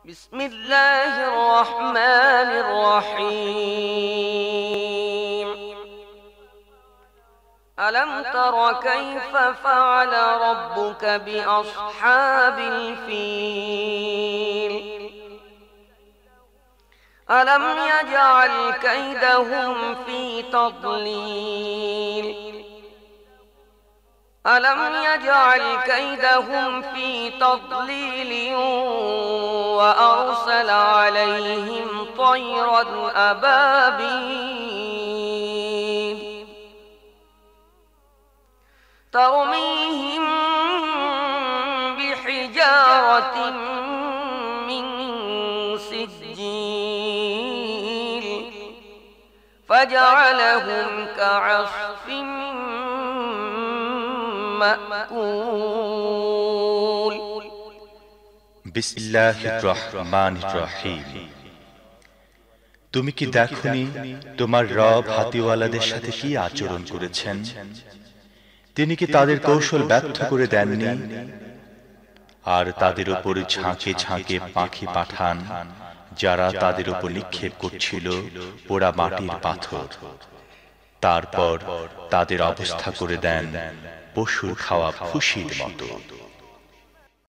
بسم الله الرحمن الرحيم ألم تر كيف فعل ربك بأصحاب الفيل ألم يجعل كيدهم في تضليل وأرسل عليهم طيرا أبابيل ترميهم بحجارة من سجيل فجعلهم كعصف مأكول বিসমিল্লাহির রহমানির রহিম। তুমি কি দেখোনি তোমার রব হাতিওয়ালাদের সাথে কি আচরণ করেছেন? তিনি কি তাদের কৌশল ব্যর্থ করে দেননি? আর তাদের উপর ঝাঁকে ঝাঁকে পাখি পাঠান, যারা তাদের উপর নিক্ষেপ করছিল পোড়া মাটির পাথর। তারপর তাদের অবস্থা করে দেন পশুর খাওয়া ভুসির মতো।